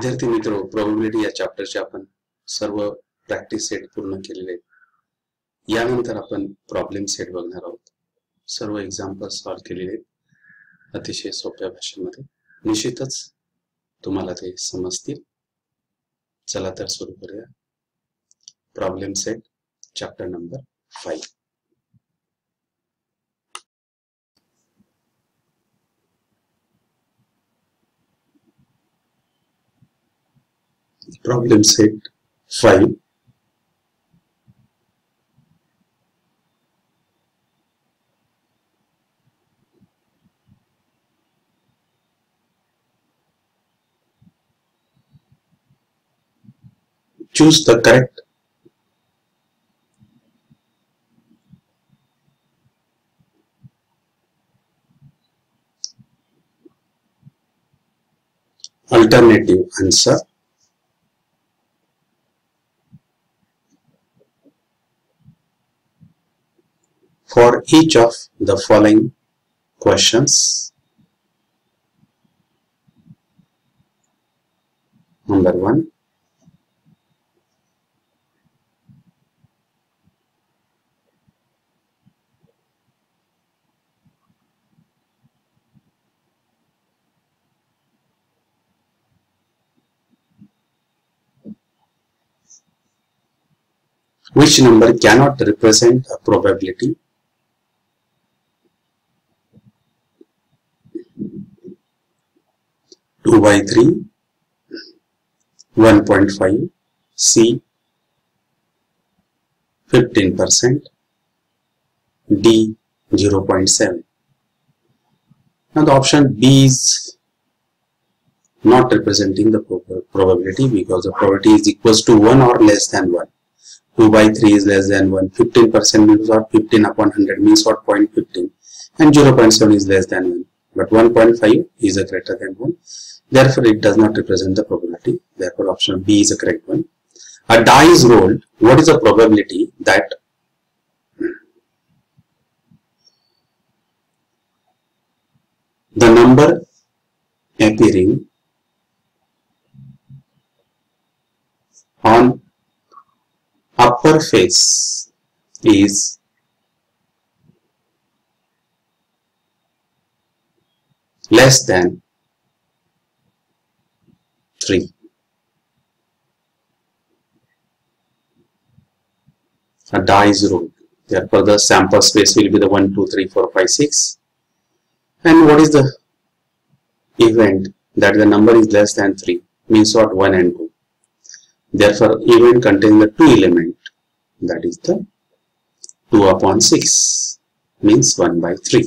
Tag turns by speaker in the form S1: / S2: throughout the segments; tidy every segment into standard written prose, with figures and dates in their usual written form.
S1: विद्यार्थी मित्र, प्रोबॅबिलिटी या चॅप्टरचे आपण सर्व प्रॅक्टिस सेट पूर्ण केलेले आहेत। यानंतर आपण प्रॉब्लेम सेट बघणार आहोत। सर्व एक्झाम्पल सॉल्व्ह केलेले आहेत अतिशय सोप्या भाषेमध्ये। निश्चितच तुम्हाला ते समजतील। चला तर सुरू करूया। Problem set chapter number 5। Problem set 5. Choose the correct alternative answer for each of the following questions. Number 1. Which number cannot represent a probability? Two by 3, 1.5, C 15%, D 0.7. Now the option B is not representing the probability because the probability is equals to 1 or less than 1. 2 by 3 is less than 1. 15% means what? 15 upon 100 means what? 0.15. And 0.7 is less than 1. But 1.5 is a greater than 1. Therefore, it does not represent the probability. Therefore, option B is a correct one. A die is rolled. What is the probability that the number appearing on upper face is less than 3? A die is rolled. Therefore, the sample space will be the 1, 2, 3, 4, 5, 6. And what is the event that the number is less than 3? Means what? 1 and 2. Therefore, event contains the 2 element, that is the 2 upon 6 means 1 by 3.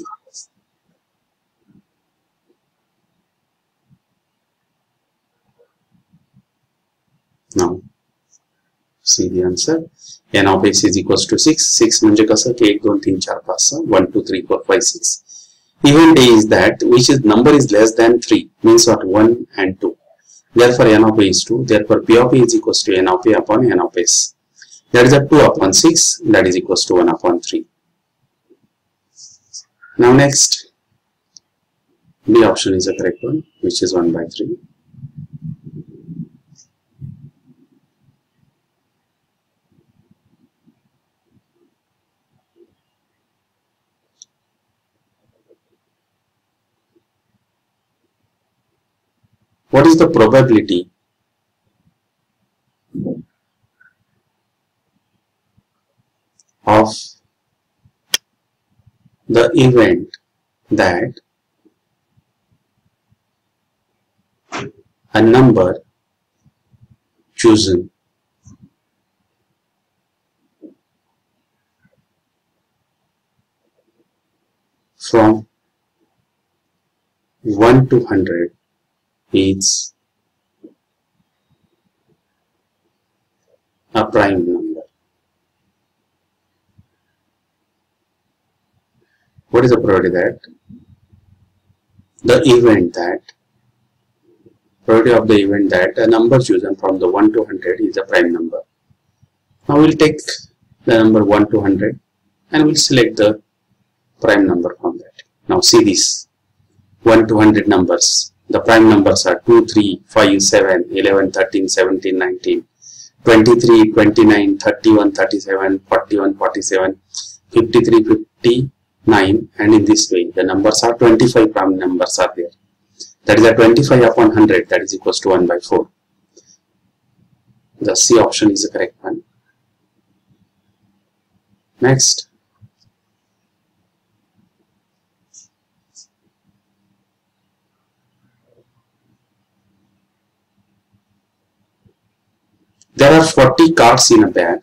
S1: Now, see the answer. N of x is equals to 6. 6 म्हणजे कसं की 1, 2, 3, 4, 5, 6. 1, 2, 3, 4, 5, 6. Event A is that which is number is less than 3 means what? 1 and 2. Therefore, n of a is 2. Therefore, p of a is equals to n of a upon n of s. That is a 2 upon 6. That is equals to 1 upon 3. Now, next, B option is the correct one, which is 1 by 3. What is the probability of the event that a number chosen from 1 to 100 is a prime number? What is the probability that probability of the event that a number chosen from the 1 to 100 is a prime number? Now we'll take the number 1 to 100 and we'll select the prime number from that. Now see this 1 to 100 numbers. The prime numbers are 2, 3, 5, 7, 11, 13, 17, 19, 23, 29, 31, 37, 41, 47, 53, 59, and in this way the numbers are 25 prime numbers are there. That is a 25 upon 100, that is equals to 1 by 4. The C option is the correct one. Next, there are 40 cards in a bag.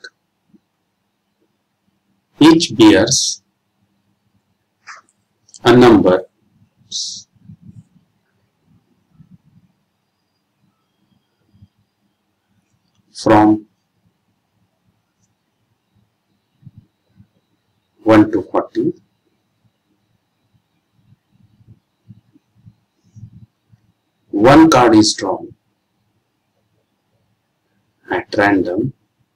S1: Each bears a number from 1 to 40. One card is drawn at random .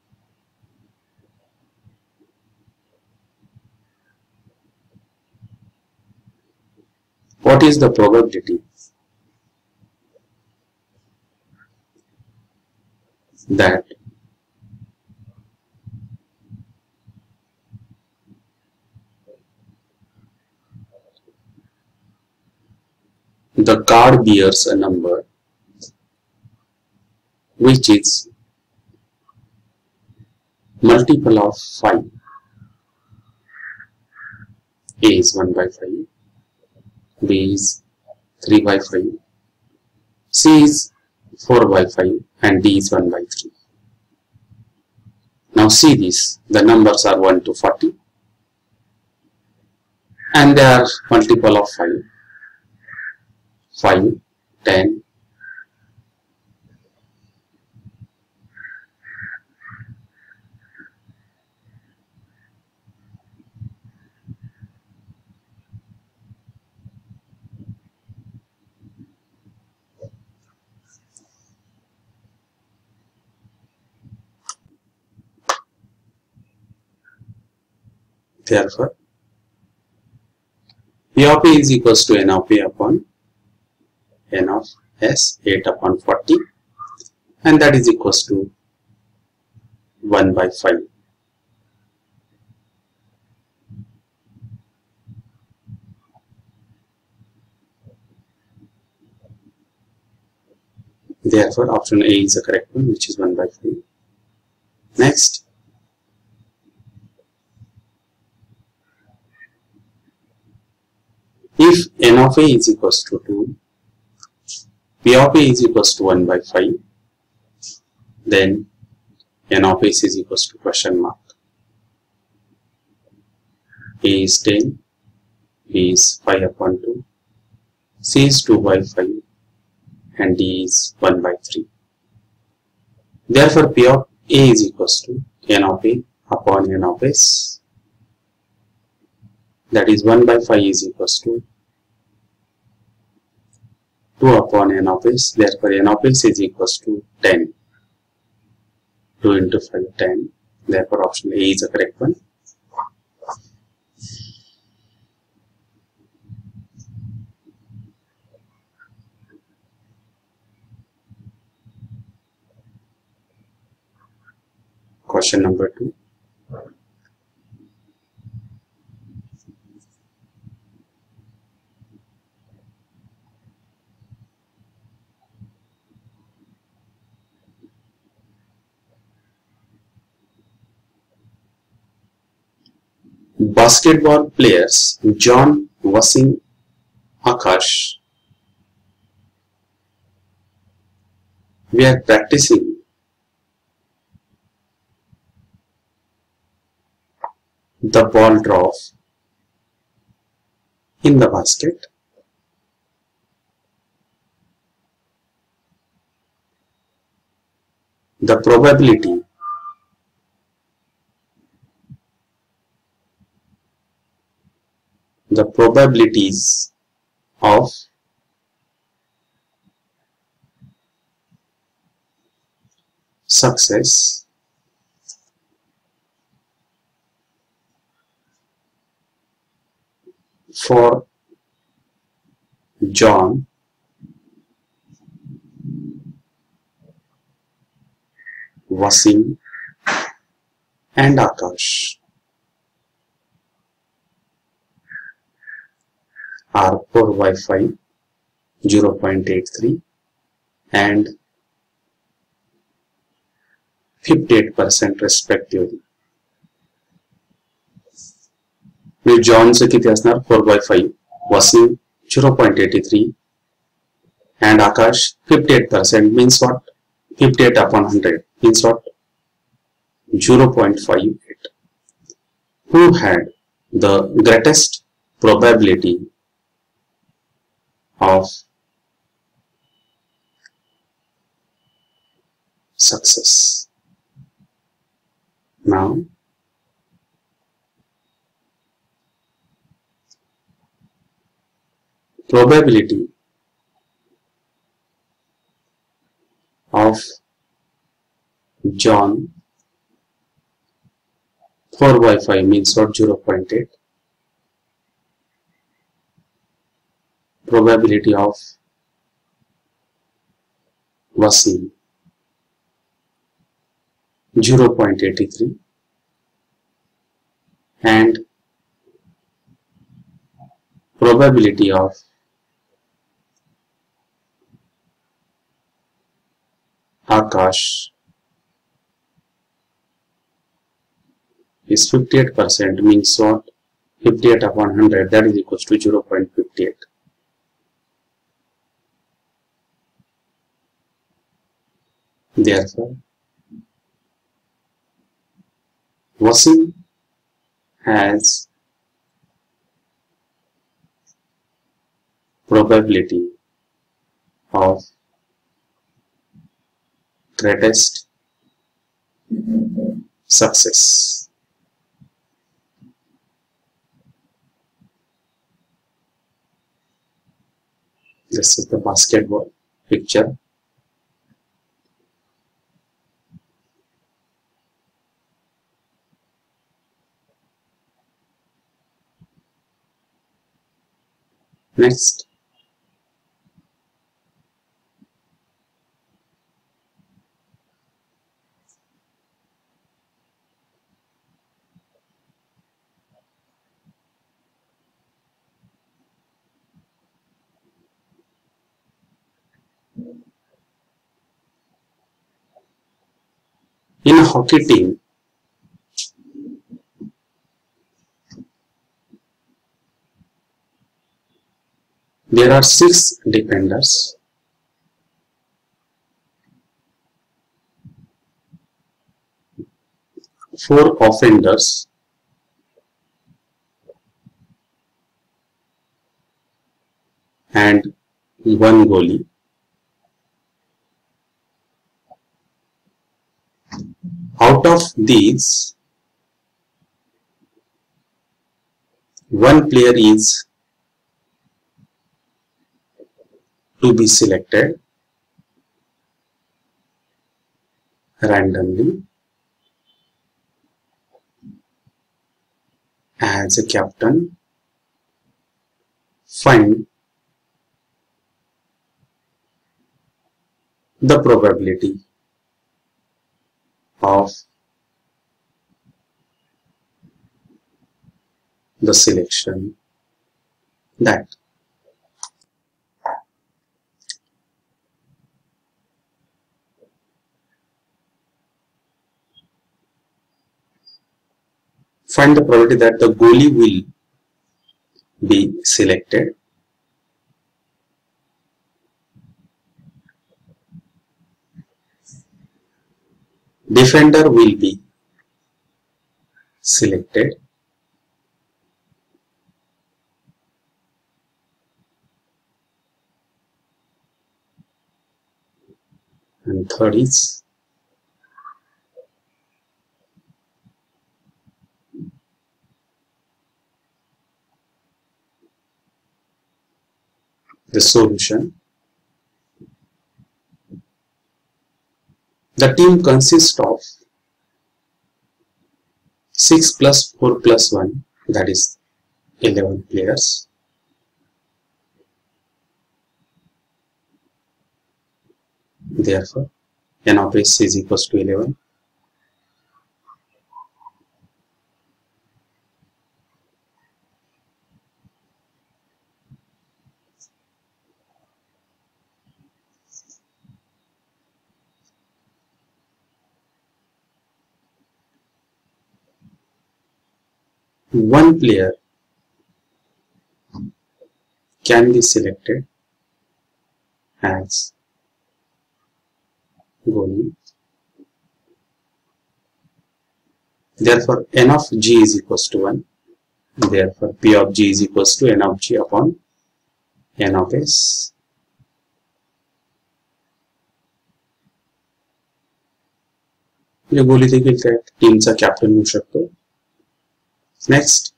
S1: What is the probability that the card bears a number which is multiple of 5? A is 1 by 5, B is 3 by 5, C is 4 by 5, and D is 1 by 3. Now see this, the numbers are 1 to 40 and they are multiple of 5, 5, 10, therefore P of A is equals to N of A upon N of S, 8 upon 40, and that is equals to 1 by 5. Therefore option A is the correct one, which is 1 by 5. Next, if N of A is equals to 2, P of A is equals to 1 by 5, then N of A is equals to question mark. A is 10, B is 5 upon 2, C is 2 by 5, and D is 1 by 3. Therefore P of A is equals to N of A upon N of S, that is 1 by 5 is equals to 2 upon N of S. Therefore N of S is equals to 10. 2 into 5, 10. Therefore option A is the correct one. Question number 2. Basketball players John, Wasim, Akash were practicing the ball drop in the basket. The probabilities of success for John Wasim and Akash are for Wi-Fi 0.83 and 58% respectively. जॉनचं किती असणार 4/5, Wasim 0.83 and Akash 58% means what? 58 upon 100 means what? 0.58. Who had the greatest probability of success? Now probability of John 4/5 means what? 0.8. Probability of Wasim 0.83 and probability of Akash is 58% means what? 58 upon 100, that is equals to 0.58. Therefore, Wasim has probability of greatest success. This is the basketball picture. Next, in a hockey team, there are 6 defenders, 4 offenders, and 1 goalie. Out of these, 1 player is to be selected randomly as a captain. Find the probability of the selection that find the probability that the goalie will be selected, defender will be selected, and third is the solution. The team consists of 6 plus 4 plus 1, that is 11 players. Therefore, n of s is equals to 11. one player can be selected as goalie. Therefore, n of g is equals to 1. Therefore, p of g is equals to n of g upon n of s. गोली देखील त्या टीमचा captain होऊ शकतो. Next,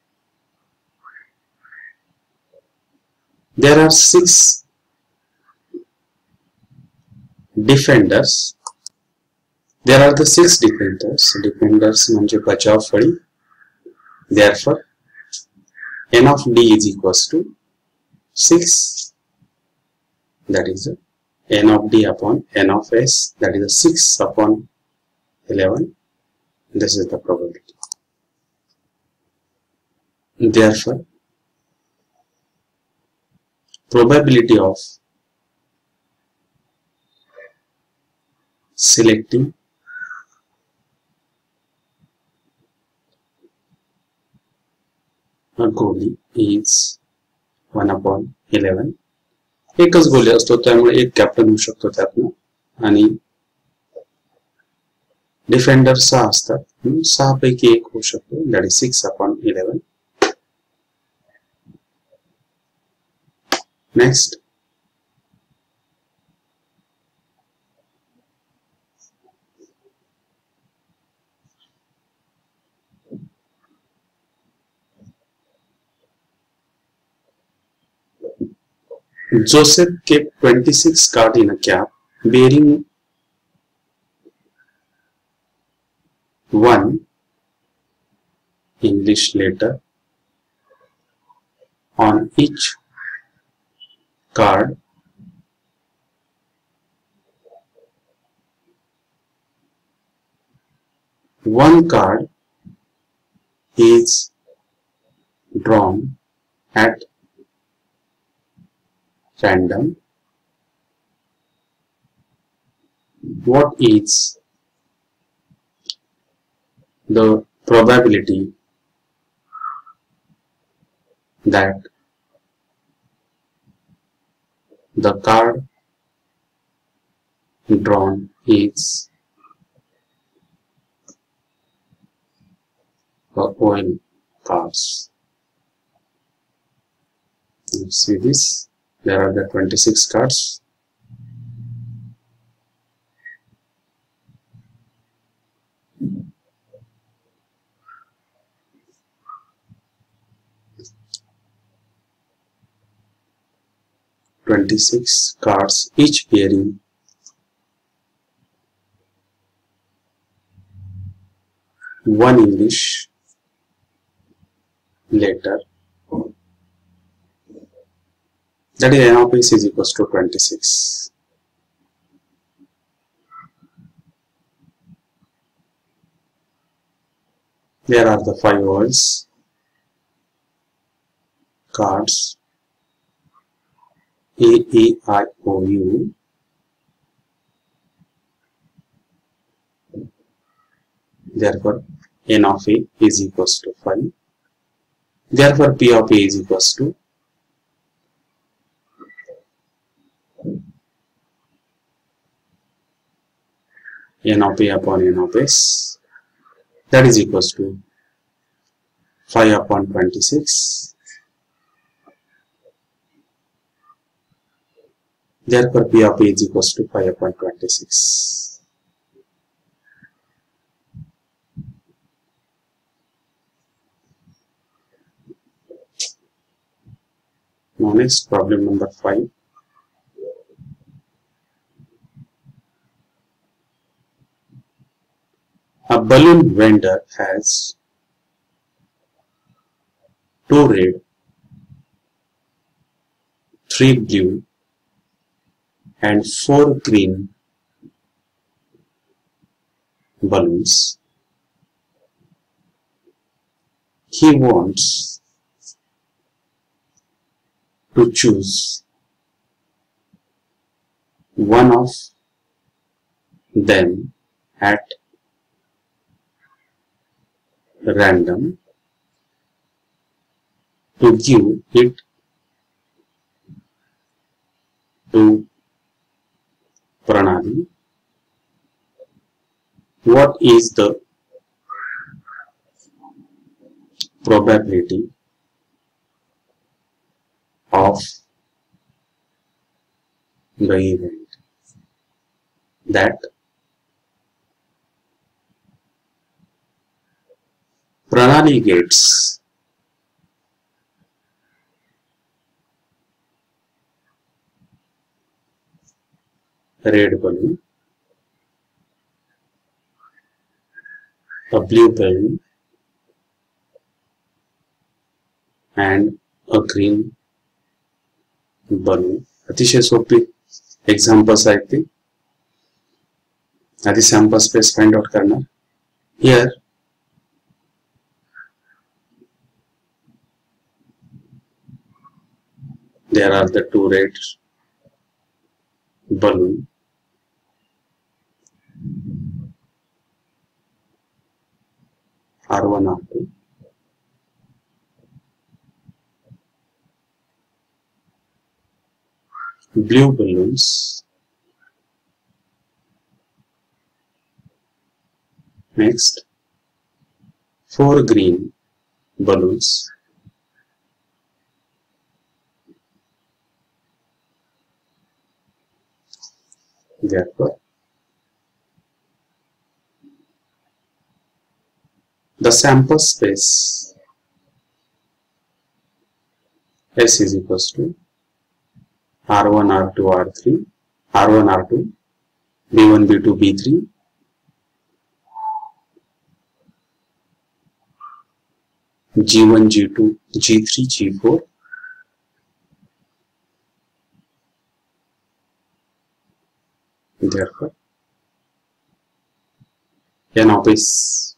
S1: there are 6 defenders. There are the 6 defenders. Defenders म्हणजे बचाव फळी. Therefore, n of d is equals to 6. That is n of d upon n of s. That is 6 upon 11. This is the probability. Therefore, probability of selecting a goalie is 1 upon 11. एकच गोली असतो त्यामुळे एक captain होऊ शकतो त्यातनं आणि defender 6 असतात. 6 पैकी एक होऊ शकतो. That is 6 upon 11. Next, Joseph kept 26 cards in a cap bearing 1 English letter on each card. One card is drawn at random. What is the probability that the card drawn is the OL cards? You see this? There are the 26 cards. Each bearing one English letter. That is n of s is equals to 26. There are the 5 words cards A, E, I, O, U. Therefore, n of A is equals to 5. Therefore, P of A is equals to n of A upon n of s. That is equals to 5 upon 26. Therefore, P of A is equals to 5 upon 26. Now next, problem number 5. A balloon vendor has 2 red, 3 blue and 4 green balloons. He wants to choose one of them at random to give it to Pranali, what is the probability of the event that Pranali gets red balloon, a blue balloon and a green balloon. अतिशय सोपी examples आहेत ते. आधी sample space find out करणार. Here there are the two red balloon. R1, R2. Blue balloons. Next, 4 green balloons. Therefore, the sample space S is equals to R1, R2, R3, R1, R2, B1, B2, B3, G1, G2, G3, G4, therefore N of S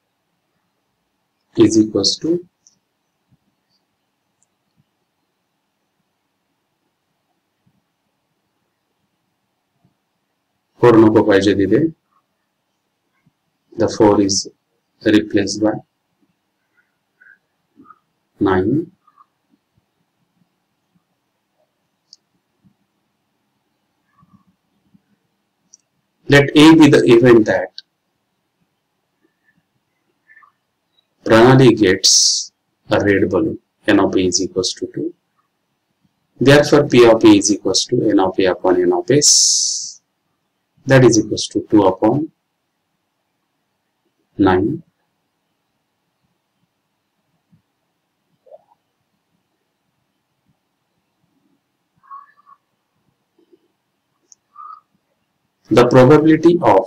S1: is equals to four नको पाहिजे तिथे. The 4 is replaced by 9. Let A be the event that Pranali gets a red balloon. N of A is equals to 2. Therefore, P of A is equals to N of A upon N of S. That is equals to 2 upon 9. The probability of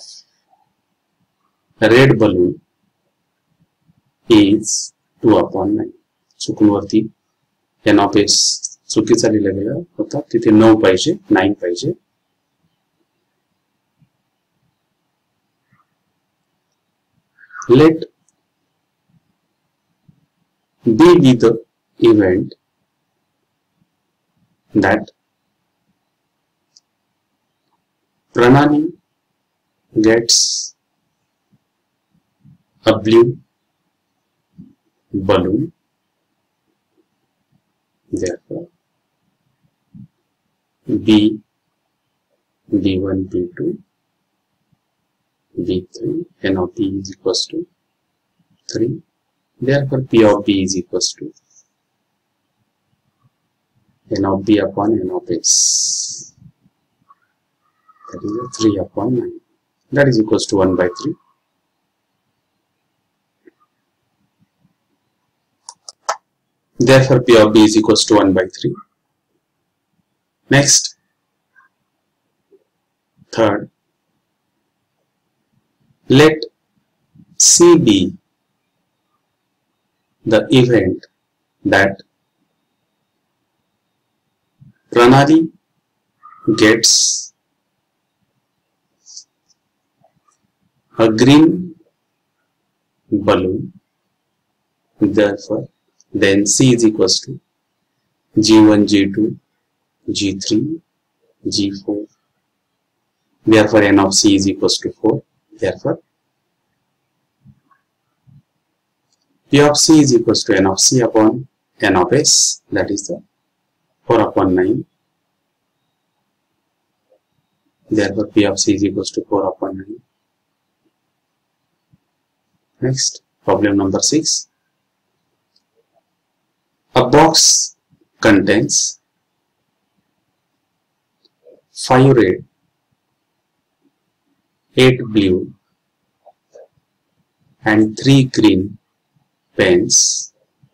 S1: a red balloon is 2 upon 9. चुकून वरती N of S चुकीचा लिहिला गेला होता, तिथे 9 पाहिजे, 9 पाहिजे. Let B be the event that Pranali gets a blue balloon. Therefore, B, B1, B2, B3, N of B is equals to 3. Therefore, P of B is equals to N of B upon N of S. That is a 3 upon 9. That is equals to 1 by 3. Therefore, P of B is equals to 1 by 3. Next, third, let C be the event that Pranali gets a green balloon. Therefore, then C is equals to G1, G2, G3, G4. Therefore, N of C is equals to 4. Therefore, P of C is equals to N of C upon n of s, that is the 4 upon 9. Therefore, P of C is equals to 4 upon 9. Next, problem number 6. A box contains 5 red, 8 blue and 3 green pens.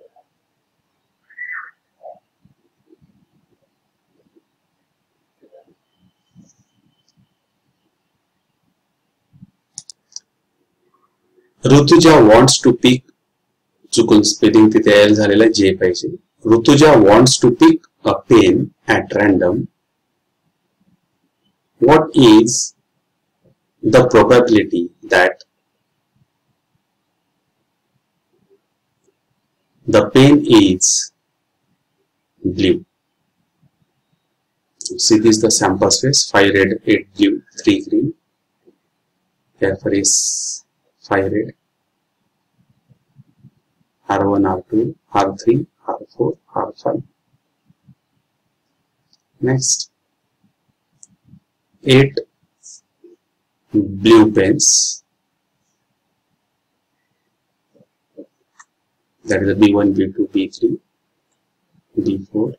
S1: Rutuja wants to pick, चुकून spelling तिथे तयार झालेला जे पाहिजे. Rutuja wants to pick a pen at random. What is the probability that the pen is blue? See, this is the sample space: 5 red, 8 blue, 3 green. Therefore, is 5 red, R1, R2, R3, R4, R5. Next, 8 blue pens, that is the B1, B2, B3, B4,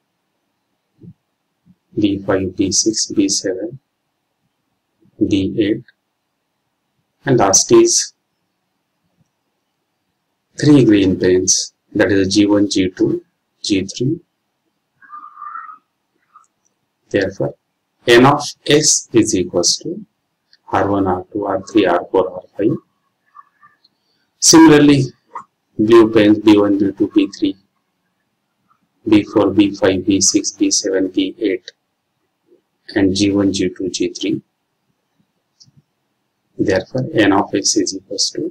S1: B5, B6, B7, B8, and last is 3 green pens, that is G1, G2, G3. Therefore, n of s is equals to R1, R2, R3, R4, R5. Similarly, blue pens B1, B2, B3, B4, B5, B6, B7, B8 and G1, G2, G3. Therefore, n of x is equals to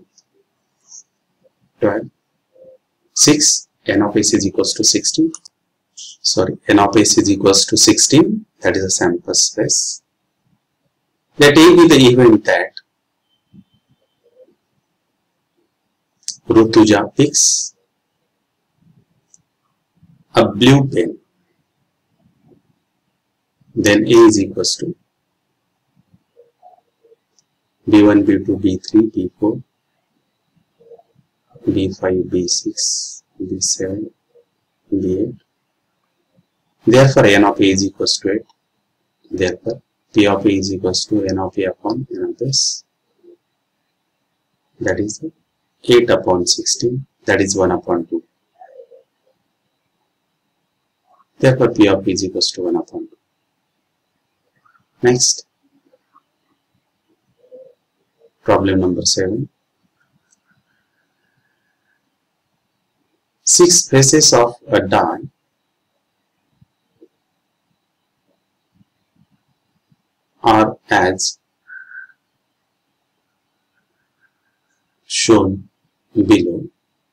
S1: 12. 6, n of s is equals to 16. Sorry, n of s is equals to 16. That is a sample space. Let A be the event that Rutuja picks a blue pen. Then A is equals to B1, B2, B3, B4, B5, B6, B7, B8. Therefore, n of A is equals to 8. Therefore, P of A is equals to n of A upon n of S. That is 8 upon 16. That is 1 upon 2. Therefore, P of A is equals to 1 upon 2. Next, problem number 7. 6 faces of a die are as shown below.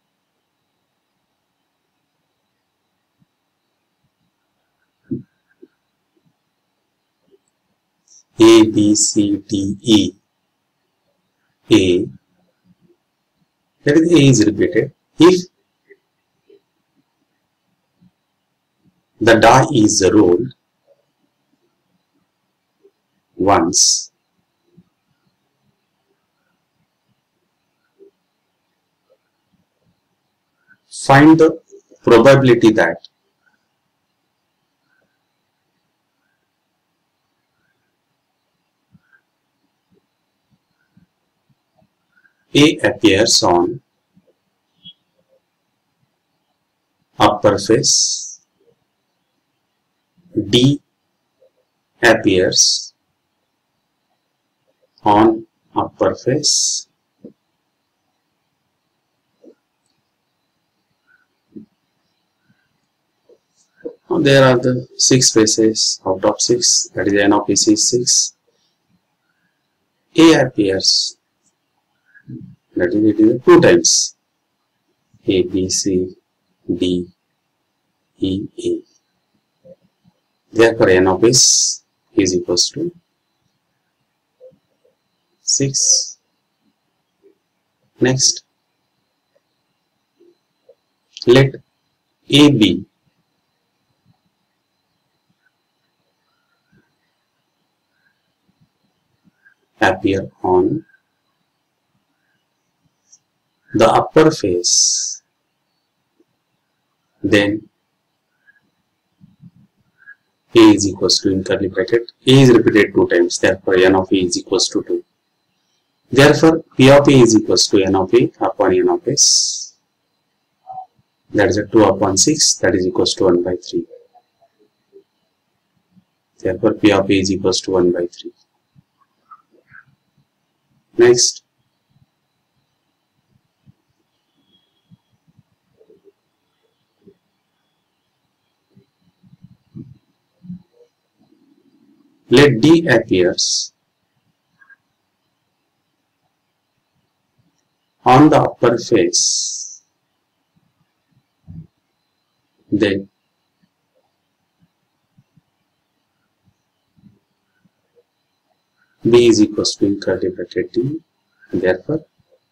S1: A, B, C, D, E. A, that is A is repeated. If the die is rolled once, find the probability that A appears on upper face, D appears on upper face, now there are the 6 faces out of 6, that is n of s is 6. A appears, that is it is 2 times A, B, C, D, E, A. Therefore, n of s is equals to 6. Next, let AB appear on the upper face, then A is equals to, in curly bracket, A is repeated 2 times, therefore n of A is equals to 2. Therefore, P of A is equals to n of A upon n of S. That is a 2 upon 6, that is equals to 1 by 3. Therefore, P of A is equals to 1 by 3. Next, let D appears on the upper face, then B is equals to, in curly bracket, D. Therefore,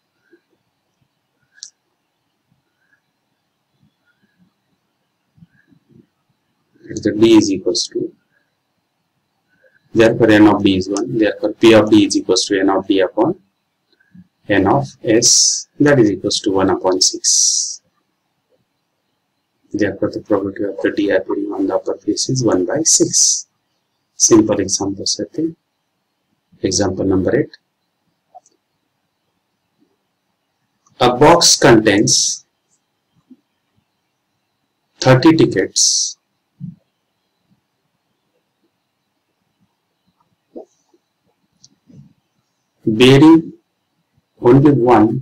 S1: the D is equals to, therefore n of D is 1, therefore P of D is equals to n of D upon n of S, that is equals to 1 upon 6. Therefore, the probability of the D appearing on the upper face is 1 by 6. Simple example setting. Example number 8. A box contains 30 tickets bearing only one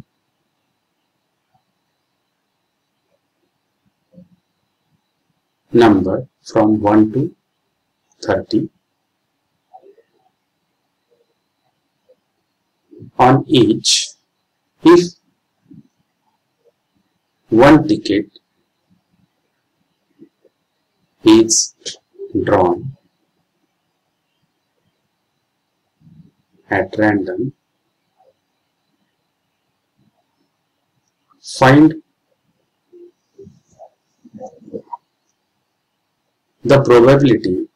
S1: number from 1 to 30. On each, if one ticket is drawn at random, find the probability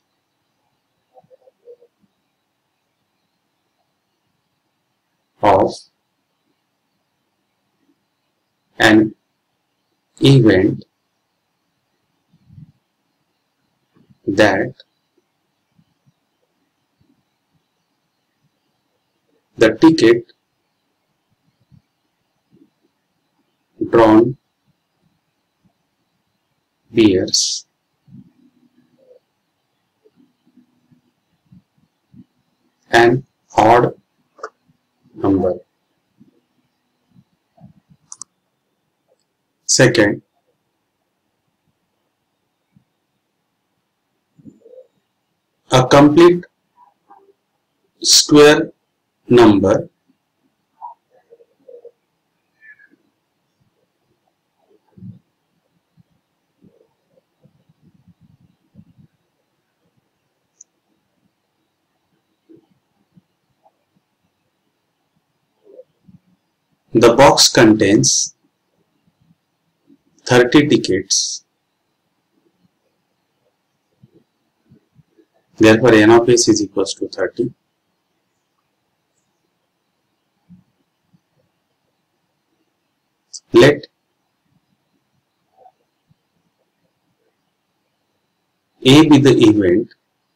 S1: of an event that the ticket drawn bears an odd number. Second, a complete square number the box contains 30 tickets. Therefore, n of s is equals to 30. Let A be the event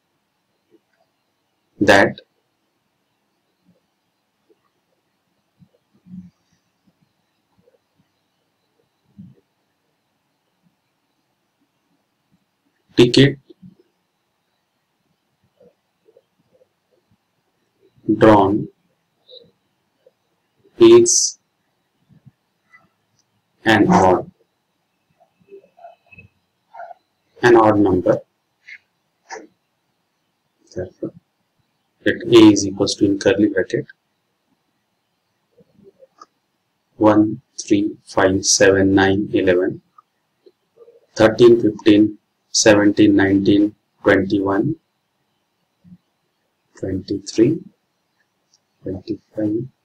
S1: that ticket drawn is an odd number. Therefore, let A is equals to, in curly bracket, 1, 3, 5, 7, 9, 11, 13, 15, 17, 19, 21, 23, 25,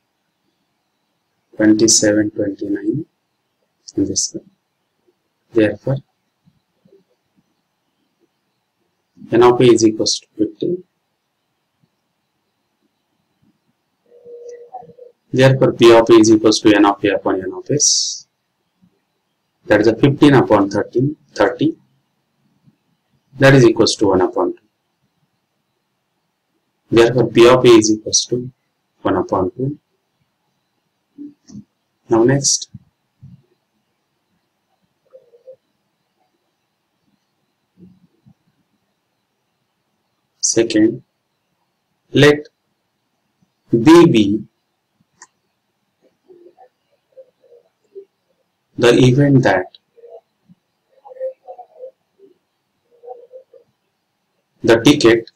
S1: 27, 29, and this one. Therefore, N of A is equals to 50. Therefore, P of A is equals to N of A upon N of S. That is a 15 upon 30. That is equals to 1 upon 2. Therefore, P of A is equals to 1 upon 2. Now next, second, let B be the event that the ticket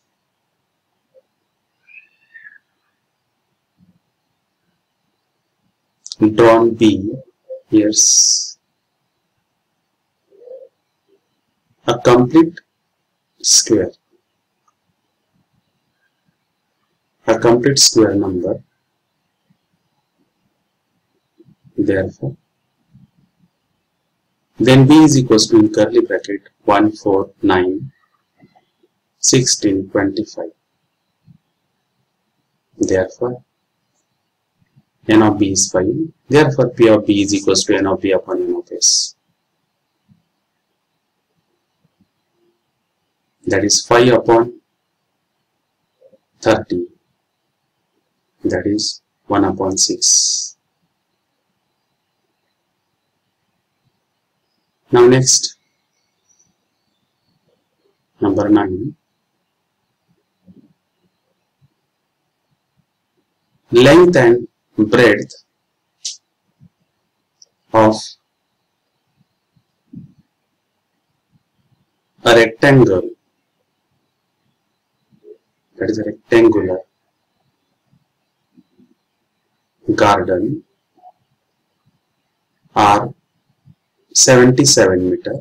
S1: drawn B here's a complete square number. Therefore, then B is equals to, in curly bracket, 1, 4, 9, 16, 25. Therefore, N of B is 5. Therefore, P of B is equals to N of B upon N of S. That is 5 upon 30. That is 1 upon 6. Now next, number 9. Length and breadth of a rectangle, that is a rectangular garden, are 77 meter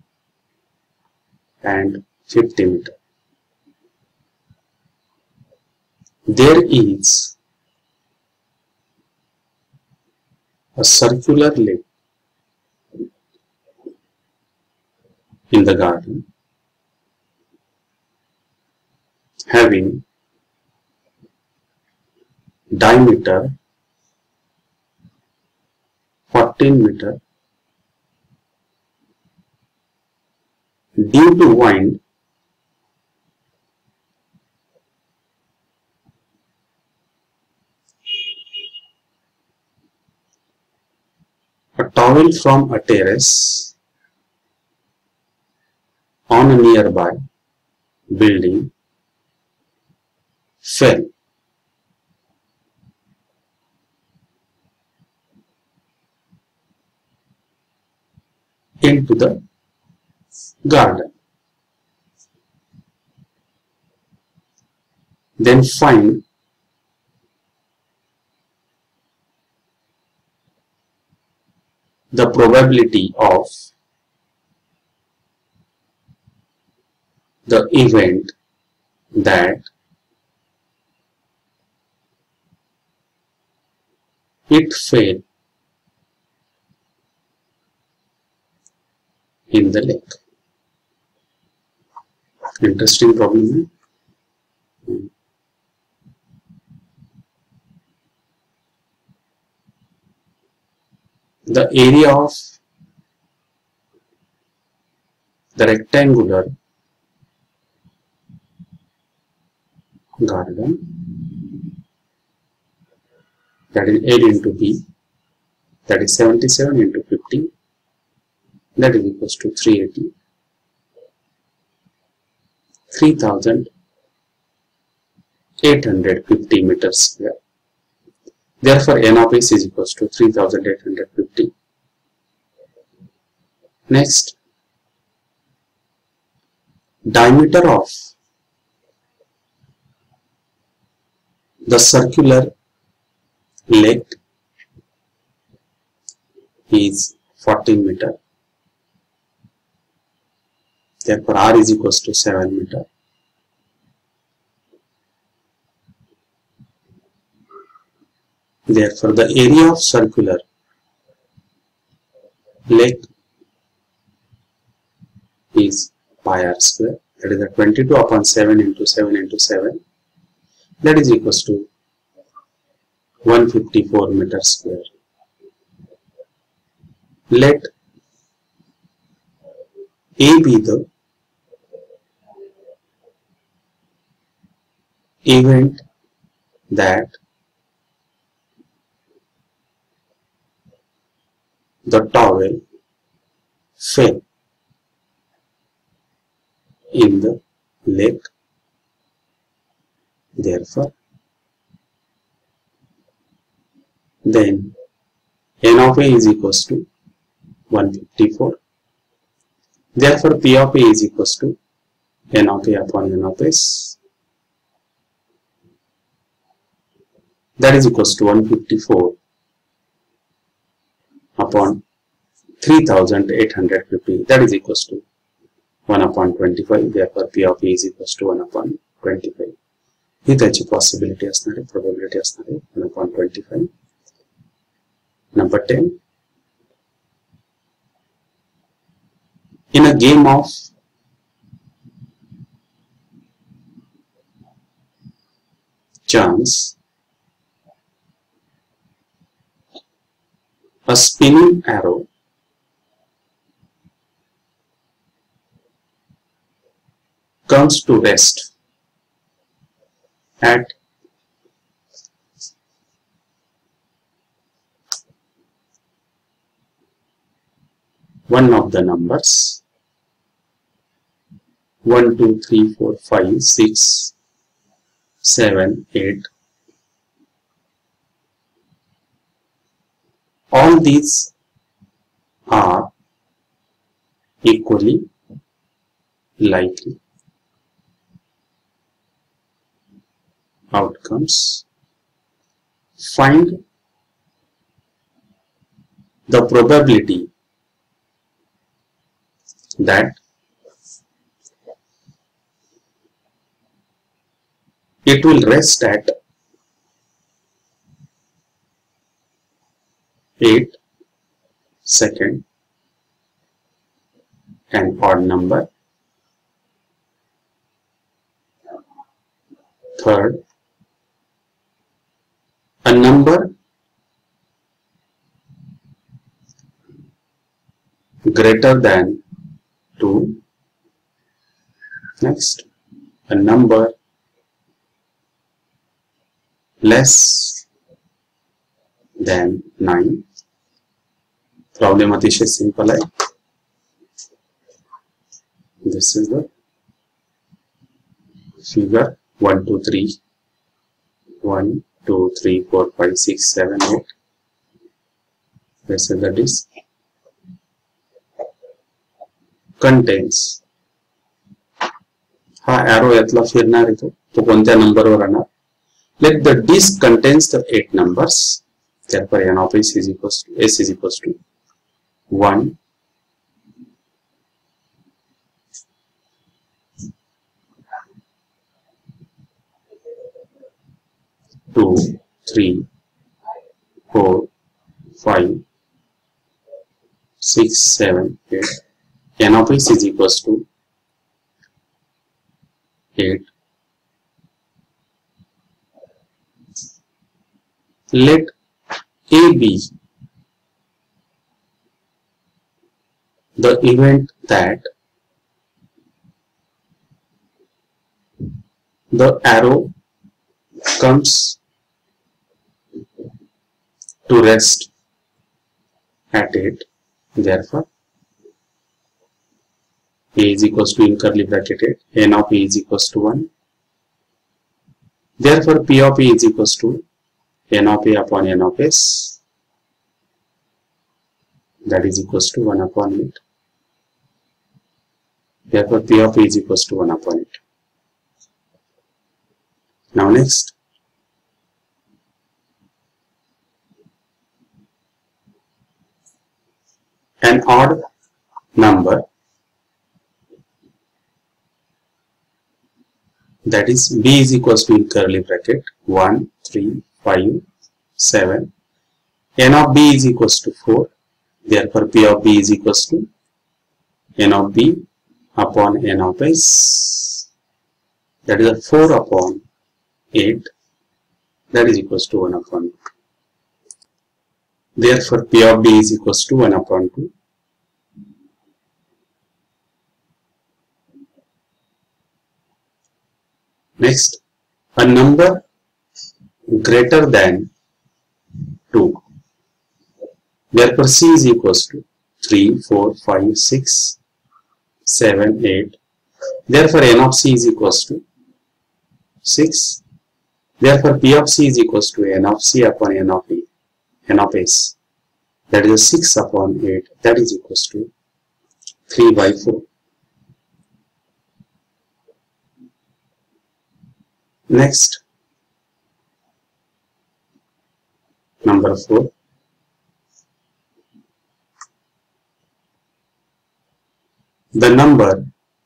S1: and 50 meter. There is a circular lake in the garden having diameter 14 meter. Due to wind, a towel from a terrace on a nearby building fell into the garden. Then find the probability of the event that it fell in the lake. Interesting problem. The area of the rectangular garden, that is A into B, that is 77 into 50, that is equals to 380. 3,850 meters square. Therefore, N of S is equals to 3,850. Next, diameter of the circular lake is 14 meter. Therefore, R is equals to 7 meter. Therefore, the area of circular lake is pi r square. that is a 22 upon 7 into 7 into 7, that is equals to 154 meters square. Let A be the event that the towel fell in the lake. Therefore, then n of A is equals to 154. Therefore, P of A is equals to n of A upon n of S. That is equals to 154 upon 3850. That is equals to 1 upon 25. Therefore, P of A is equals to 1 upon 25. ही त्याची possibility असणार आहे, probability असणार आहे 1 upon 25. Number 10. In a game of chance, a spinning arrow comes to rest at one of the numbers 1, 2, 3, 4, 5, 6, 7, 8. All these are equally likely. Outcomes. Find the probability that it will rest at 8 second, an odd number. Third, a number greater than 2. Next, a number less than 9. Problem अतिशय simple है. This is the figure. 1, 2, 3. 1, 2, 3, 4, 5, 6, 7, 8. This is the disk. Contains. हा arrow यातला फिरणार आहे तो कोणत्या नंबरवर राहणार? Let the disk contains the 8 numbers. Therefore, n of S is equals to 1, 2, 3, 4, 5, 6, 7, 8. N of S is equals to 8. Let A be the event that the arrow comes to rest at 8. Therefore, A is equals to in curly bracket 8. N of A is equals to 1. Therefore, P of A is equals to n of A upon n of S. That is equals to 1 upon 8. Therefore, P of A is equals to 1 upon 8. Now next, an odd number, that is B is equals to in curly bracket 1, 3, 5, 7. N of B is equals to 4. Therefore, P of B is equals to n of B upon n of s, that is a 4 upon 8, that is equals to 1 upon 2. Therefore P of D is equals to 1 upon 2. Next, a number greater than 2. Therefore C is equals to 3, 4, 5, 6, 7, 8. Therefore n of C is equals to 6. Therefore P of C is equals to n of C upon n of D, n of S. That is 6 upon 8. That is equals to 3 by 4. Next, number 4. The number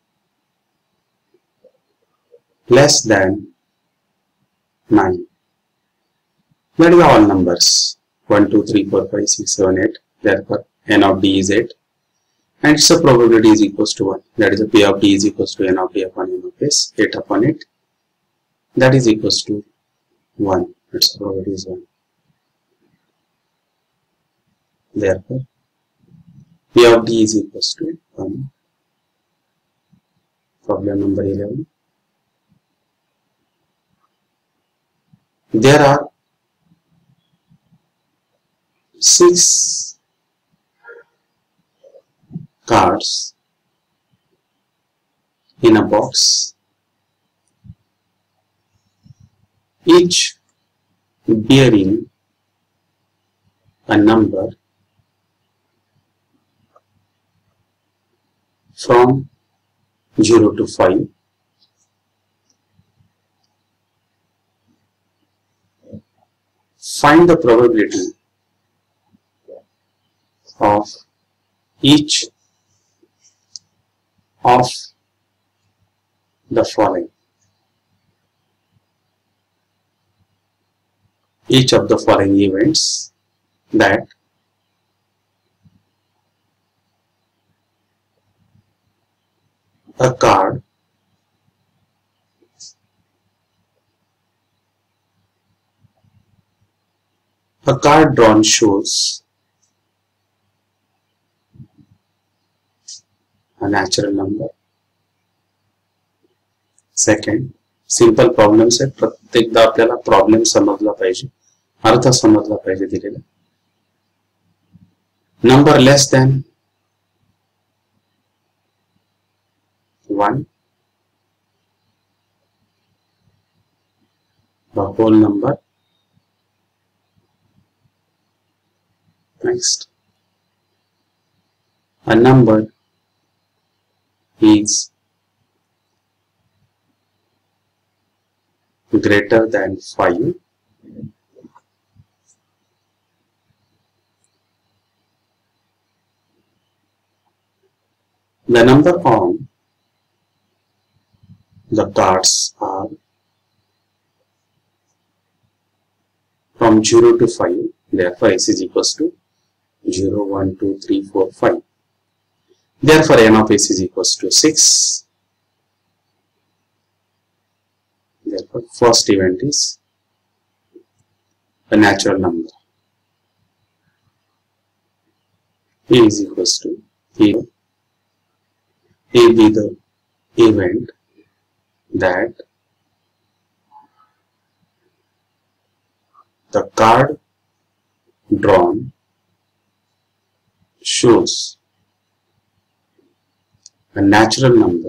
S1: less than 9. That is all numbers. 1, 2, 3, 4, 5, 6, 7, 8. Therefore n of D is 8. And its probability is equals to 1. That is P of D is equals to n of D upon n of S. 8 upon 8. That is equals to 1. Its probability is 1. Therefore P of D is equals to 1. Problem number 11. There are 6 cards in a box, each bearing a number from 0 to 5. Find the probability of each of the following. Each of the following events, that a card drawn shows a natural number. Second, simple problems आहे. प्रत्येकदा आपल्याला problem समजला पाहिजे, अर्थ समजला पाहिजे दिलेला. Number less than 1, the whole number. Next, a number is greater than 5. The number on the cards are from 0 to 5. Therefore S is equals to 0, 1, 2, 3, 4, 5. Therefore n of S is equals to 6. Therefore first event is a natural number. A is equals to 0. A be the event that the card drawn shows a natural number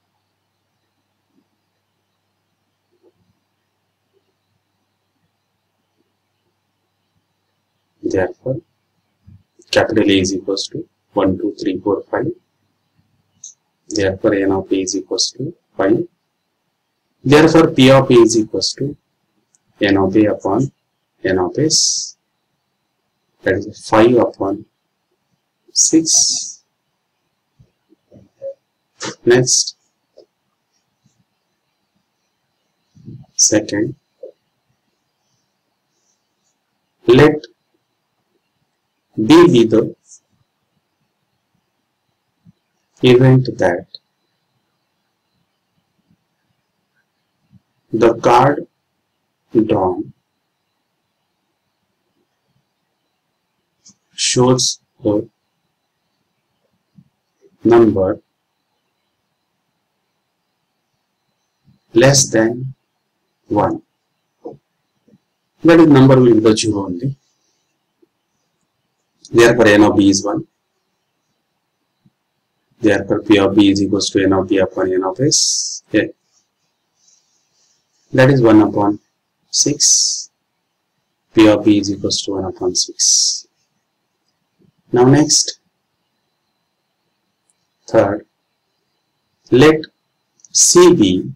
S1: therefore capital A is equals to 1, 2, 3, 4, 5. Therefore n of A is equals to 5. Therefore P of A is equals to n of A upon n of S, that is 5 upon 6. Next, second, let B be the event that the card drawn shows a number less than 1. That is, number will be the 0 only. Therefore, n of b is 1. Therefore, p of b is equals to n of b upon n of s. Okay. That is 1 upon 6. P of b is equals to 1 upon 6. Now next, third, let C be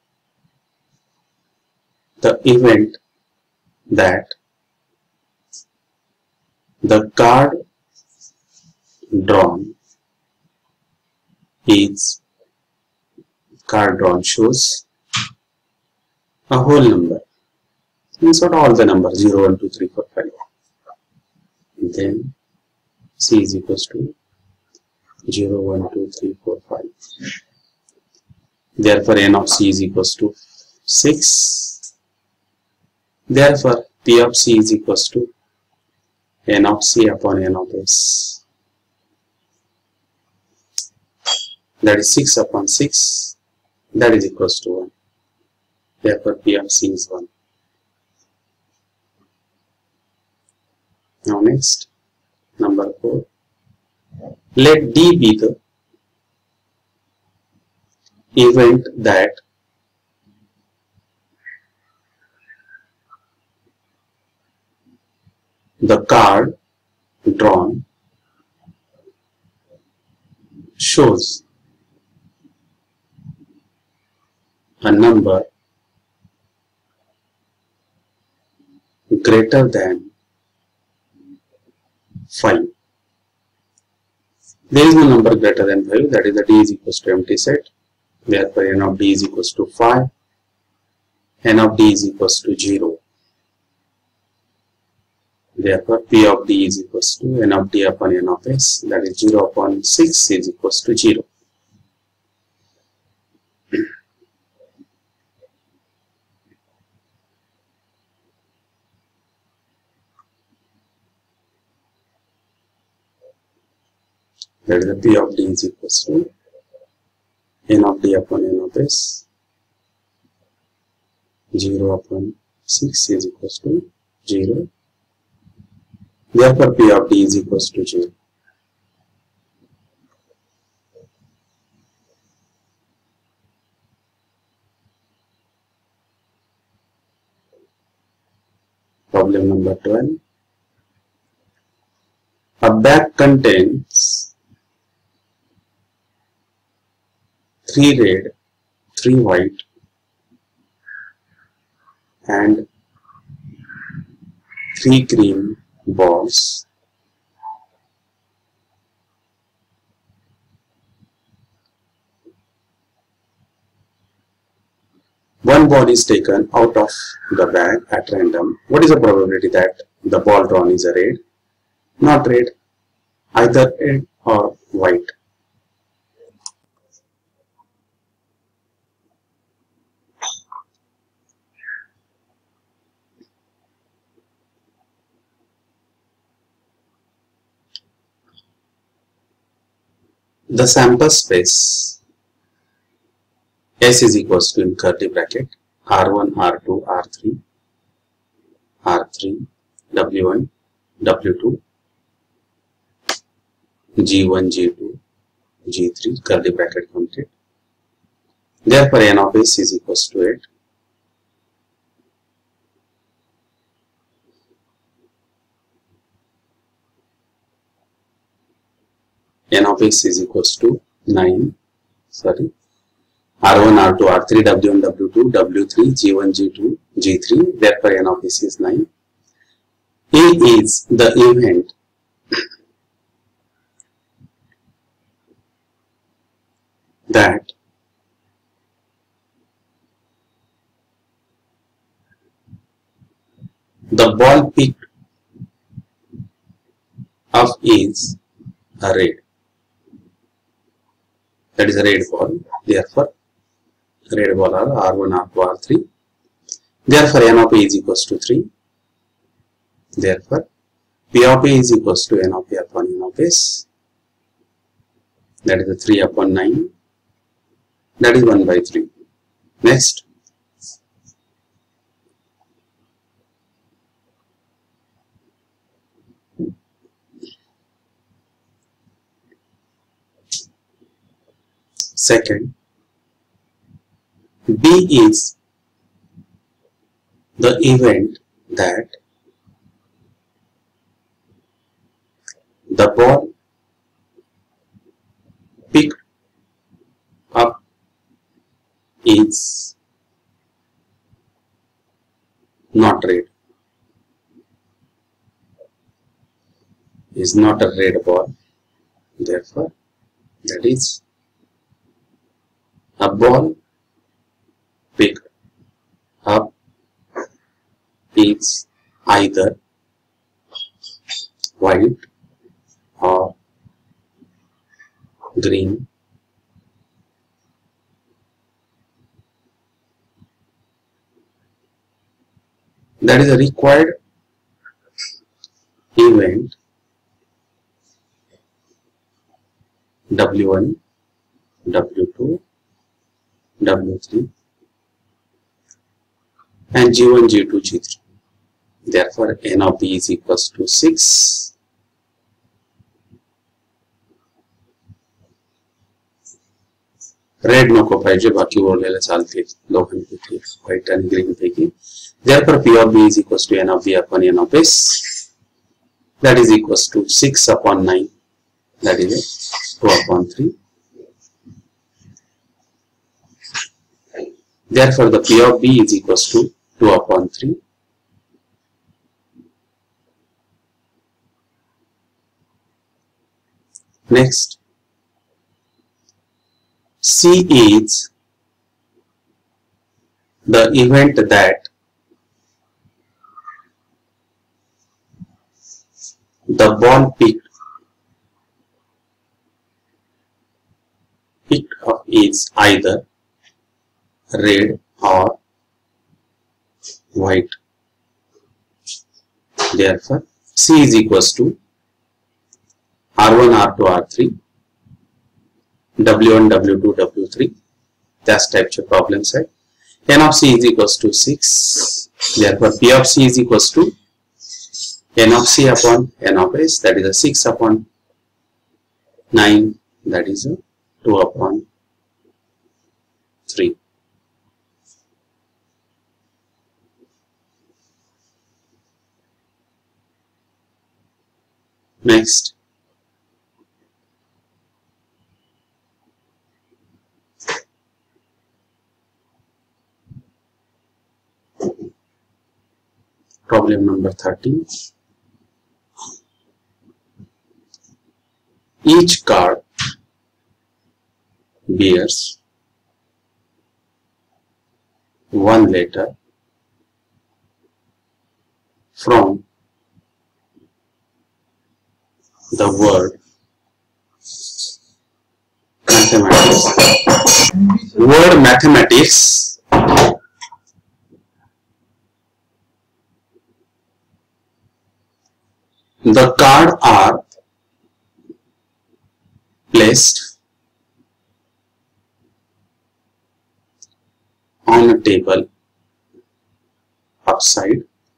S1: the event that the card drawn shows a whole number. Insert all the numbers 0, 1, 2, 3, 4, 5. Then C is equals to 0, 1, 2, 3, 4, 5. Therefore, n of C is equals to 6. Therefore, P of C is equals to n of C upon n of S. That is 6 upon 6. That is equals to 1. Therefore, P of C is 1. Now next, number 4. Let D be the event that the card drawn shows a number greater than 5. There is no number greater than 5, that is, the D is equals to empty set. Therefore, n of D is equals to 5. N of D is equals to 0. Therefore, P of D is equals to n of D upon n of S, that is 0 upon 6 is equals to 0. That is, the P of D is equals to n of D upon n of S, 0 upon 6 is equals to 0. Therefore, P of D is equals to 0. Problem number 12. A bag contains 3 red, 3 white and 3 green balls. One ball is taken out of the bag at random. What is the probability that the ball drawn is a red? Not red, either red or white. The sample space S is equals to, in curly bracket, R1, R2, R3, R3, W1, W2, G1, G2, G3, curly bracket complete. Therefore, n of S is equals to 8. N of S is equals to 9. R1, R2, R3, W1, W2, W3, G1, G2, G3. Therefore, n of S is 9. A is the event that the ball picked up is a red. That is a red ball. Therefore, red ball are R1, R2, R3, Therefore, n of a is equals to 3. Therefore, P of a is equals to n of a upon n of s. That is the 3 upon 9. That is 1 by 3. Next. Second, B is the event that the ball picked up is not red. Is not a red ball. Therefore, that is a ball picked up is either white or green. That is a required event W1, W2, W3 and G1, G2, G3. Therefore, n of B is equals to 6. रेड नको पाहिजे, बाकी उरलेले चालतील दोघांपैकी, white आणि green पैकी. Therefore, P of B is equals to n of B upon n of S. That is equals to 6 upon 9. That is 2 upon 3. Therefore, the P of B is equals to 2 upon 3. Next, C is the event that the ball picked up is either red or white. Therefore, C is equals to R1, R2, R3, W1, W2, W3. That's type of problem set. N of C is equals to 6. Therefore, P of C is equals to n of C upon n of S. That is a 6 upon 9. That is a 2 upon 3. Next, problem number 13. Each card bears one letter from the word mathematics. Word mathematics. The cards are placed on a table upside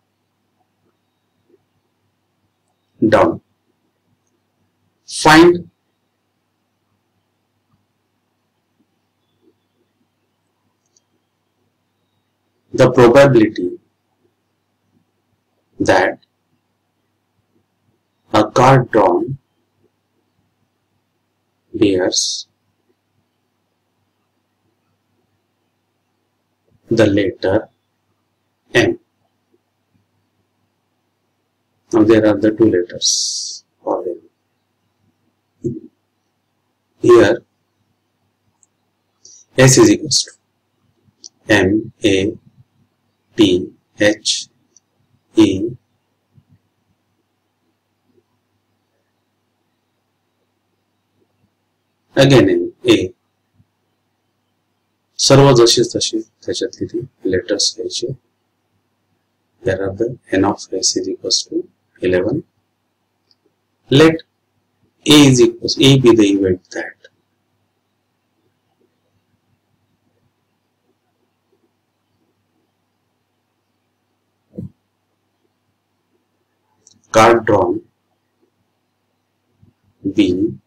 S1: down. Find the probability that a card drawn bears the letter M. Now there are the two letters for them. Here S is equals to M, A, T, H, E, again in A. सर्व जशीच तशी त्याच्यातली ती letters घ्यायचे Here are the n of s is equals to 11. Let a is equals a be the event that card drawn B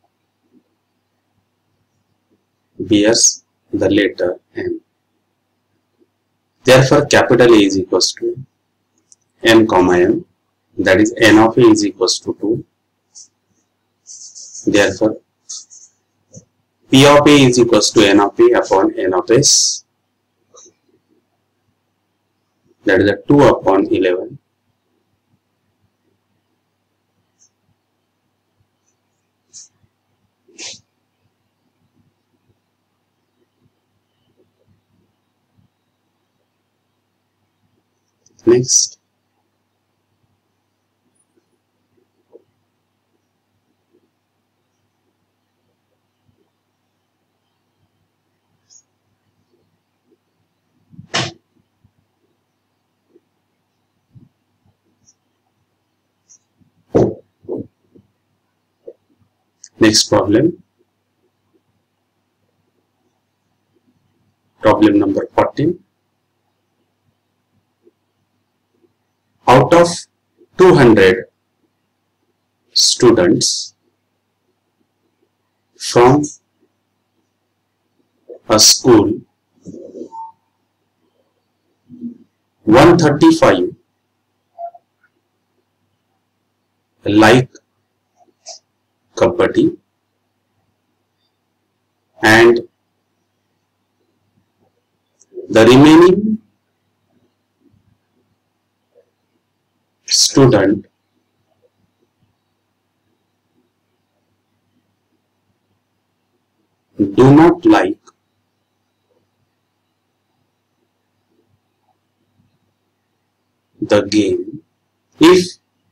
S1: bears the letter M. Therefore, capital A is equals to n comma m, that is n of A is equals to 2. Therefore, P of A is equals to n of A upon n of S, that is a 2 upon 11. Next, problem number 14. Out of 200 students from a school, 135 like Kabaddi and the remaining student do not like the game. If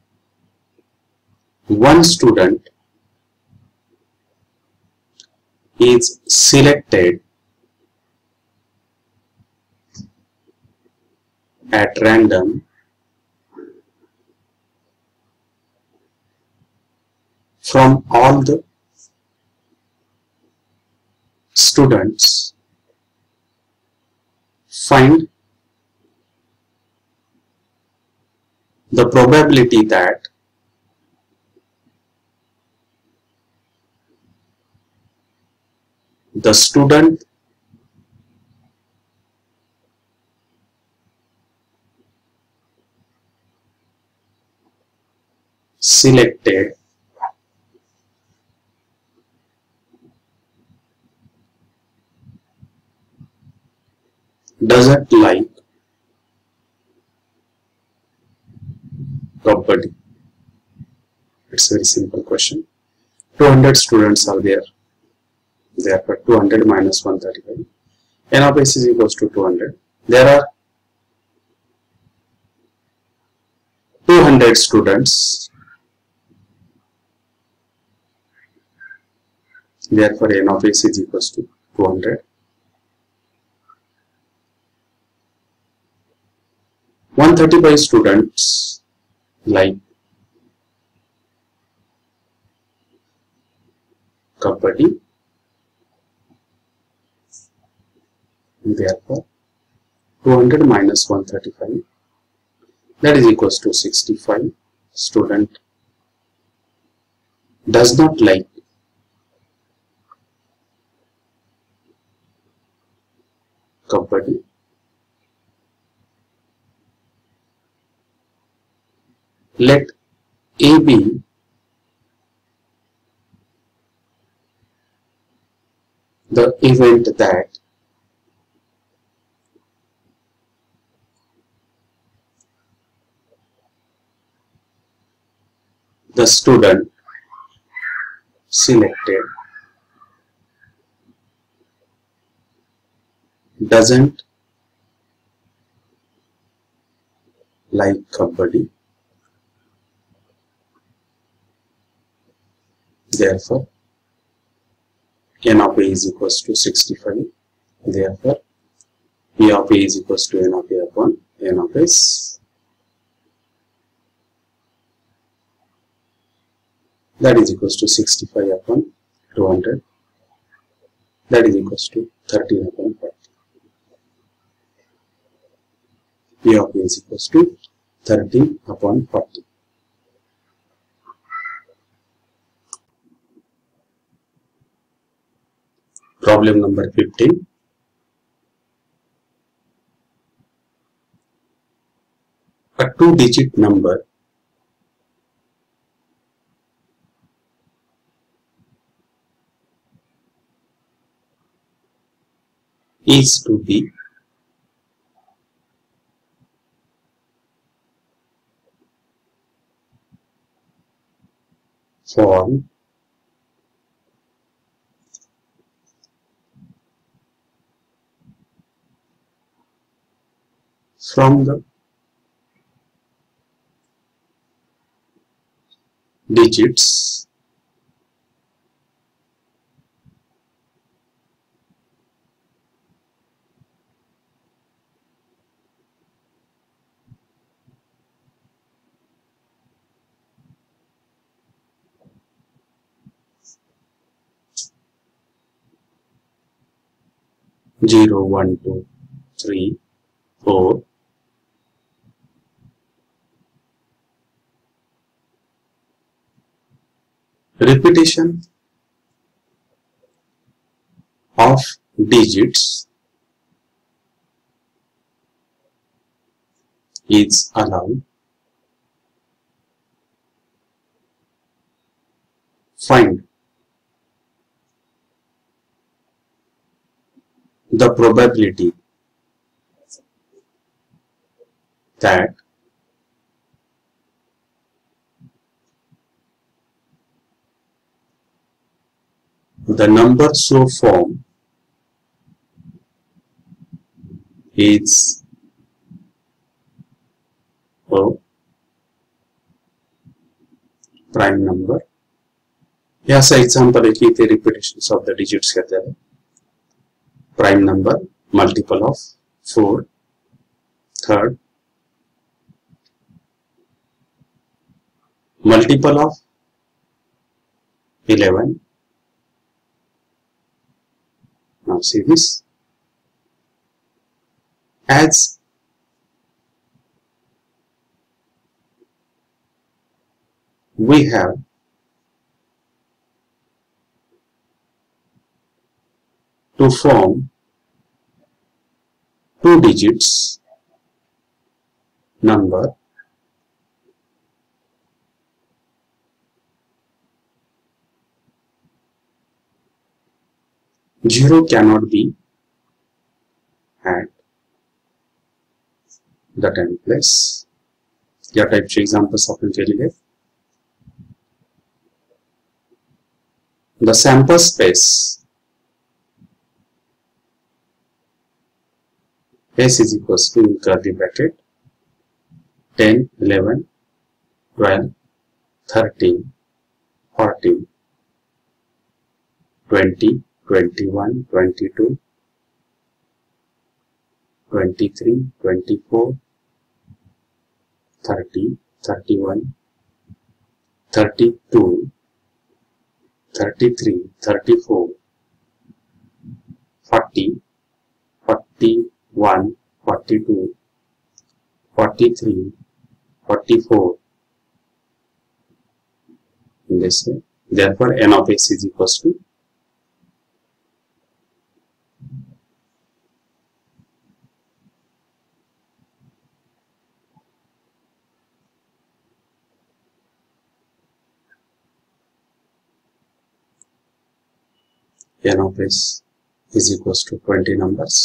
S1: one student is selected at random from all the students, find the probability that the student selected doesn't like Kabaddi. It's a very simple question. 200 students are there. Therefore, 200 minus 135. N of S is equals to 200. There are 200 students. Therefore, N of S is equals to 200. 135 students like Kabaddi. Therefore, 200 minus 135, that is equals to 65. Student does not like Kabaddi. Let A be the event that the student selected doesn't like Kabaddi. Therefore, N of A is equals to 65. Therefore, P of A is equals to N of A upon N of S. that is equals to 65 upon 200, that is equals to 13 upon 40. P of A is equals to 13 upon 40. Problem number 15. A 2-digit number is to be formed from the digits 0, 1, 2, 3, 4, repetition of digits is allowed. Find the probability that the number so formed is a prime number. हे असं example आहे की इथे repetitions of the digits घेतलेले. Prime number multiple of 4, third multiple of 11. Now see this, as we have to form 2 digits number, zero cannot be at the 10th place. या टाइपचे examples आपण केलेले. The sample space S is equals to curly bracket 10, 11, 12, 13, 14, 20, 21, 22, 23, 24, 30, 31, 32, 33, 34, 40, 41, 42, 43, 44 in this way. Therefore, n of s is equals to n of s is equals to 20 numbers.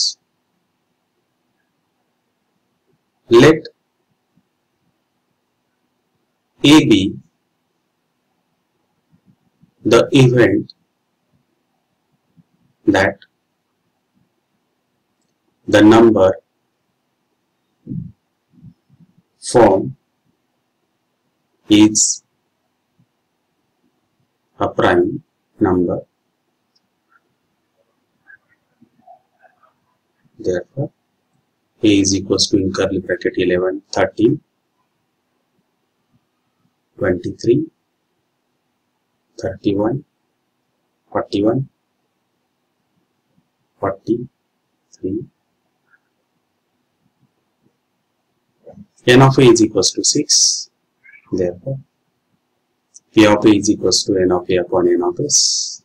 S1: Let A be the event that the number formed is a prime number. Therefore, A is equals to in curly bracket 11, 13, 23, 31, 41, 43. N of A is equals to 6. Therefore, P of A is equals to N of A upon N of S.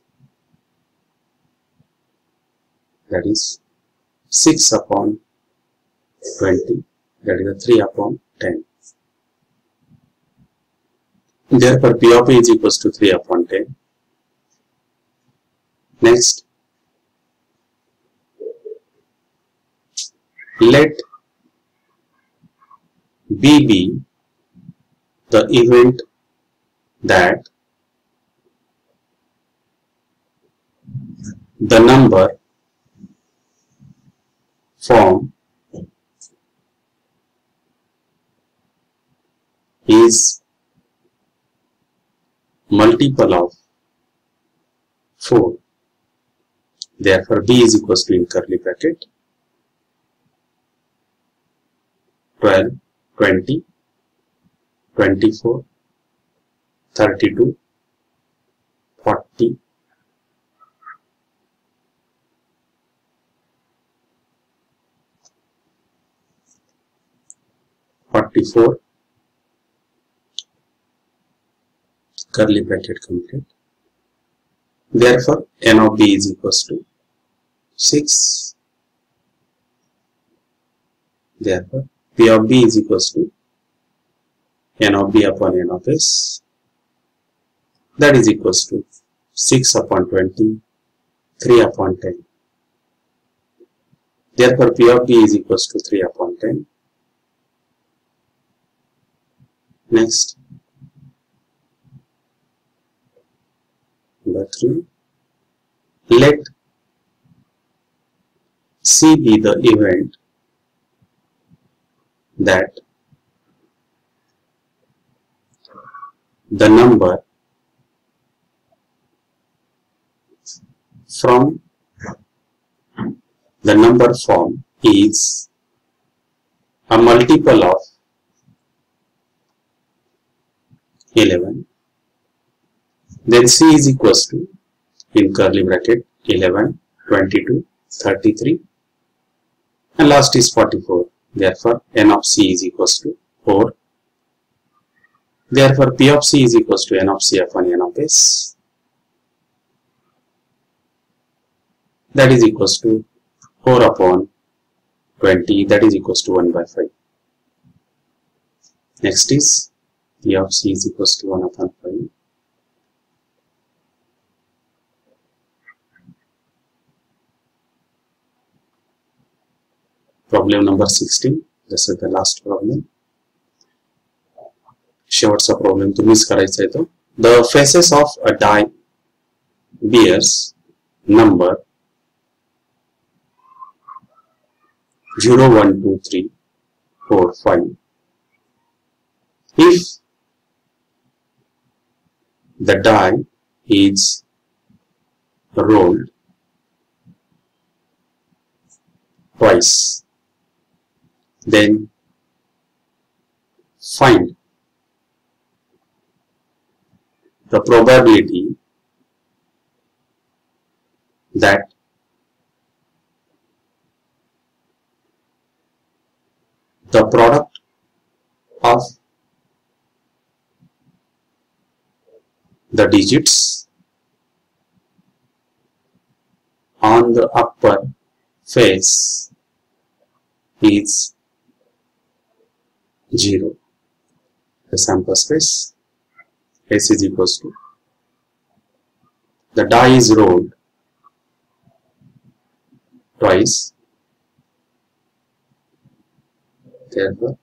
S1: That is 6 upon 20. That is 3 upon 10. Therefore, P of A is equals to 3 upon 10. Next, let B be the event that the number form is multiple of 4. Therefore, B is equals to, in curly bracket, 12, 20, 24, 32, 40, 44, curly bracket complete. Therefore, N of B is equals to 6. Therefore, P of B is equals to N of B upon N of S. That is equals to 6 upon 20, 3 upon 10. Therefore, P of B is equals to 3 upon 10. Next, number 3. Let C be the event that the number from the number form is a multiple of 11. Then C is equals to, in curly bracket, 11, 22, 33, and last is 44. Therefore, N of C is equals to 4. Therefore, P of C is equals to N of C upon N of S. That is equals to 4 upon 20. That is equals to 1 by 5. Next is P of C is equals to 1 upon 5. Problem number 16. This is the last problem. शेवटचा problem तुम्हीच करायचा आहे तो. The faces of a die bears number 0, 1, 2, 3, 4, 5. If the die is rolled twice, then find the probability that the product of the digits on the upper face is 0. The sample space S is equals to, the die is rolled twice. Therefore,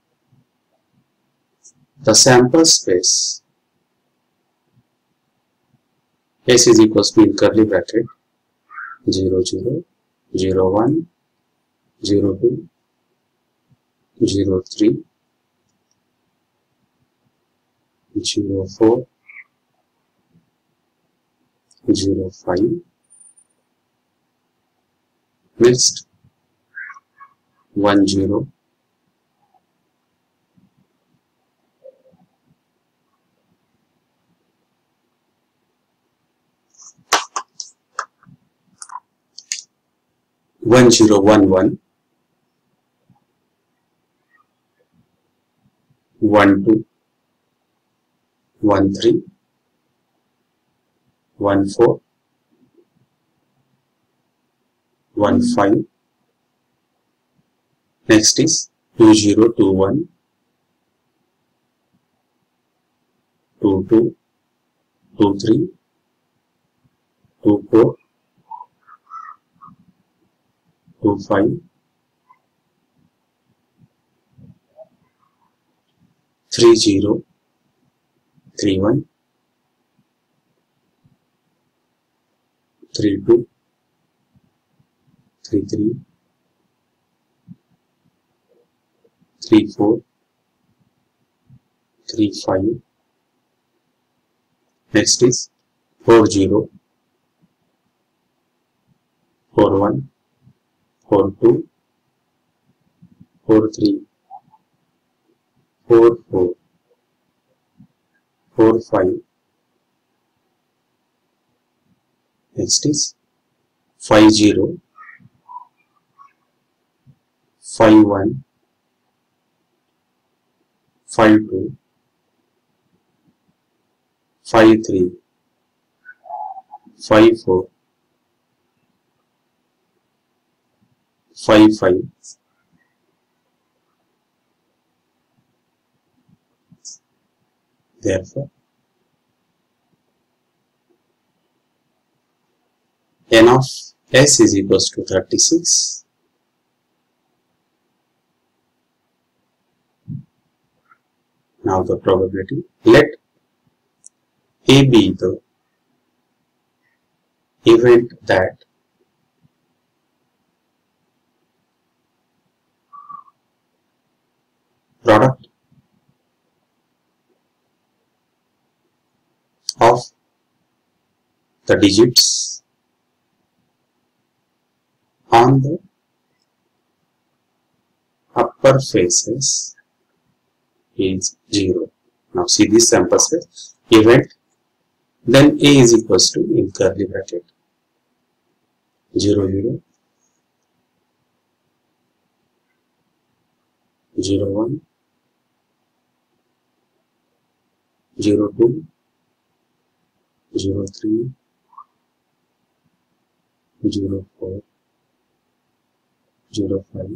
S1: the sample space S is equals to, in curly bracket, 0, 0, 0, 1, 0, 2, 0, 3, 0, 4, 0, 5. Next, 1, 0, 1011 12 13 14 15. Next is 2021 22 23 24 25 30 31 32 33 34 35. Next is 40 41 42 43 44 45. Next is 50 51 52 53 54 55. Therefore, n of s is equals to 36. Now the probability. Let A be the event that product of the digits on the upper faces is 0. Now see this sample set event, then A is equals to, in curly bracket, 0 0 0 1 0 2 0 3 0 4 0 5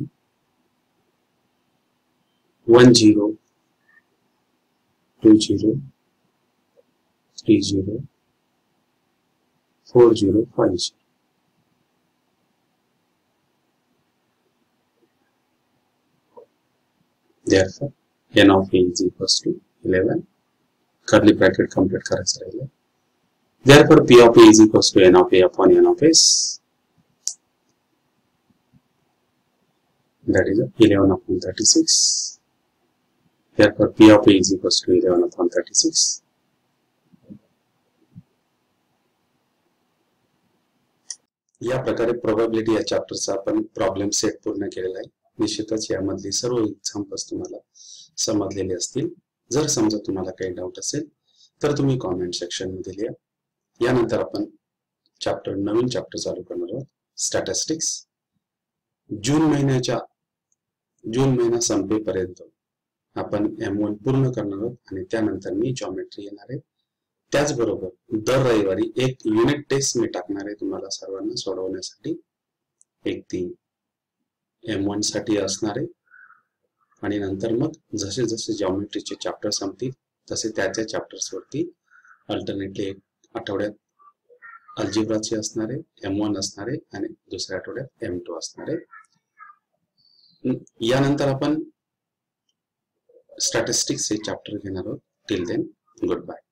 S1: 1 0 2 0 3 0 4 0 5 0. Therefore, n of A is equals to 11. Curly bracket complete correct. Therefore, P of A is equals to n of A upon n of S. That is 11 upon 36. Therefore, P of A is equals to 11 upon 36. या प्रकारे probability या चॅप्टरचा आपण problem set पूर्ण केलेला आहे. निश्चितच यामधली सर्व examples तुम्हाला समजलेले असतील. जर समजा तुम्हाला काही डाऊट असेल तर तुम्ही कमेंट सेक्शन मध्ये लिहा. यानंतर आपण नवीन चॅप्टर चालू करणार आहोत, स्टॅटिस्टिक्स. जून महिना संपेपर्यंत आपण M1 पूर्ण करणार आहोत आणि त्यानंतर मी जॉमेट्री येणार आहे. त्याचबरोबर दर रविवारी एक युनिट टेस्ट मी टाकणार आहे तुम्हाला सर्वांना सोडवण्यासाठी. एक ती M1 साठी असणार आहे आणि नंतर मग जसे जसे जॉमेट्रीचे चॅप्टर संपतील तसे त्याच्या चॅप्टर्स वरती अल्टरनेटली एक आठवड्यात अल्जेब्राचे असणार आहे, M1 असणार आहे आणि दुसऱ्या आठवड्यात M2 असणार आहे. यानंतर आपण स्टॅटिस्टिक्स हे चॅप्टर घेणार आहोत. Till then, good bye.